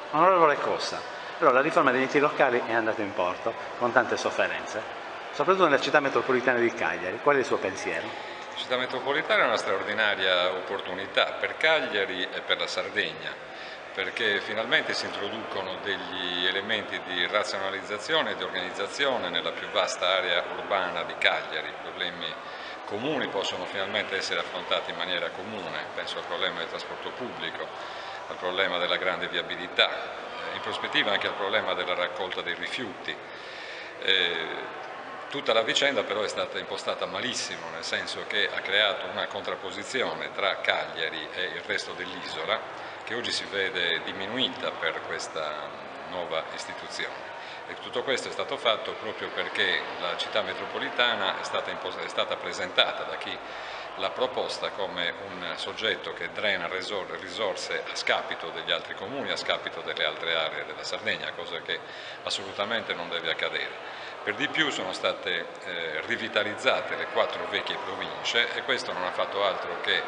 Onorevole Costa, però la riforma degli enti locali è andata in porto con tante sofferenze, soprattutto nella città metropolitana di Cagliari. Qual è il suo pensiero? La città metropolitana è una straordinaria opportunità per Cagliari e per la Sardegna, perché finalmente si introducono degli elementi di razionalizzazione e di organizzazione nella più vasta area urbana di Cagliari. I problemi comuni possono finalmente essere affrontati in maniera comune, penso al problema del trasporto pubblico, al problema della grande viabilità, in prospettiva anche al problema della raccolta dei rifiuti. Tutta la vicenda però è stata impostata malissimo, nel senso che ha creato una contrapposizione tra Cagliari e il resto dell'isola, che oggi si vede diminuita per questa nuova istituzione. E tutto questo è stato fatto proprio perché la città metropolitana è stata presentata da chi l'ha proposta come un soggetto che drena risorse a scapito degli altri comuni, a scapito delle altre aree della Sardegna, cosa che assolutamente non deve accadere. Per di più sono state rivitalizzate le 4 vecchie province e questo non ha fatto altro che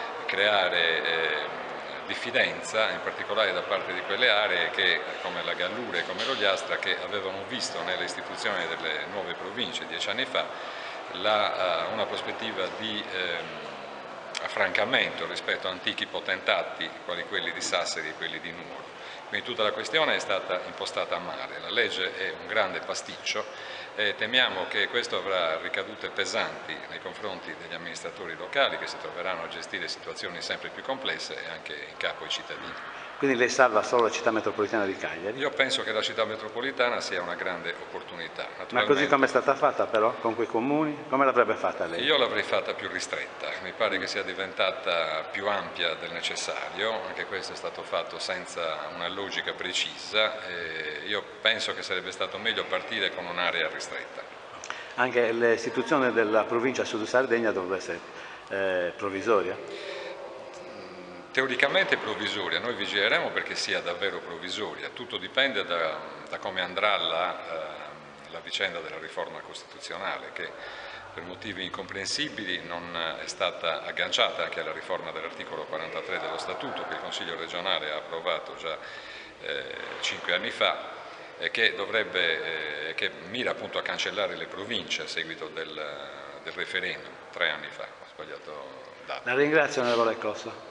creare diffidenza, in particolare da parte di quelle aree che, come la Gallura e come l'Ogliastra, che avevano visto nelle istituzioni delle nuove province 10 anni fa una prospettiva di affrancamento rispetto a antichi potentati quali quelli di Sassari e quelli di Nuoro. Quindi tutta la questione è stata impostata a male, la legge è un grande pasticcio e temiamo che questo avrà ricadute pesanti nei confronti degli amministratori locali che si troveranno a gestire situazioni sempre più complesse e anche in capo ai cittadini. Quindi lei salva solo la città metropolitana di Cagliari? Io penso che la città metropolitana sia una grande opportunità. Ma così come è stata fatta però, con quei comuni? Come l'avrebbe fatta lei? Io l'avrei fatta più ristretta, mi pare che sia diventata più ampia del necessario, anche questo è stato fatto senza una logica precisa e io penso che sarebbe stato meglio partire con un'area ristretta. Anche l'istituzione della provincia Sud Sardegna dovrebbe essere provvisoria? Teoricamente provvisoria, noi vigileremo perché sia davvero provvisoria, tutto dipende da come andrà la vicenda della riforma costituzionale che per motivi incomprensibili non è stata agganciata anche alla riforma dell'articolo 43 dello Statuto che il Consiglio regionale ha approvato già 5 anni fa e che mira appunto a cancellare le province a seguito del referendum 3 anni fa, ho sbagliato data. La ringrazio, onorevole Costa.